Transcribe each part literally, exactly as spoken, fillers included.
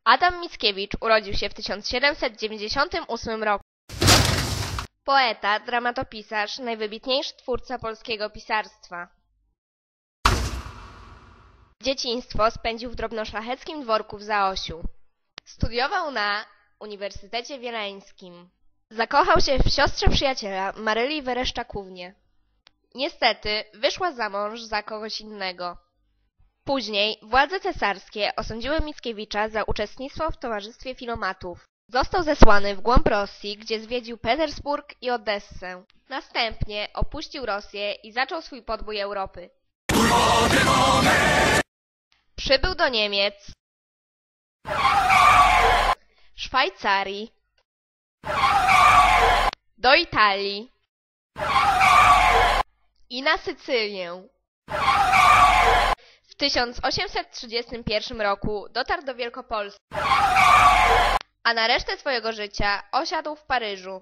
Adam Mickiewicz urodził się w tysiąc siedemset dziewięćdziesiątym ósmym roku. Poeta, dramatopisarz, najwybitniejszy twórca polskiego pisarstwa. Dzieciństwo spędził w drobnoszlacheckim dworku w Zaosiu. Studiował na Uniwersytecie Wileńskim. Zakochał się w siostrze przyjaciela, Maryli Wereszczakównie. Niestety wyszła za mąż za kogoś innego. Później władze cesarskie osądziły Mickiewicza za uczestnictwo w towarzystwie filomatów. Został zesłany w głąb Rosji, gdzie zwiedził Petersburg i Odessę. Następnie opuścił Rosję i zaczął swój podbój Europy. Przybył do Niemiec, Szwajcarii, do Italii i na Sycylię. W tysiąc osiemset trzydziestym pierwszym roku dotarł do Wielkopolski, a na resztę swojego życia osiadł w Paryżu.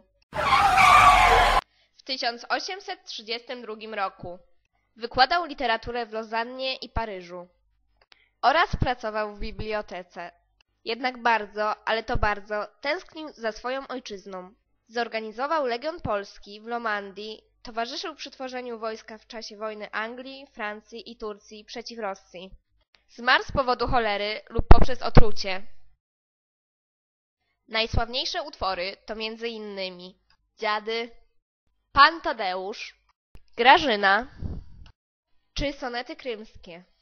W tysiąc osiemset trzydziestym drugim roku wykładał literaturę w Lozannie i Paryżu oraz pracował w bibliotece. Jednak bardzo, ale to bardzo, tęsknił za swoją ojczyzną. Zorganizował Legion Polski w Lomandii, towarzyszył przy tworzeniu wojska w czasie wojny Anglii, Francji i Turcji przeciw Rosji. Zmarł z powodu cholery lub poprzez otrucie. Najsławniejsze utwory to między innymi Dziady, Pan Tadeusz, Grażyna czy sonety krymskie.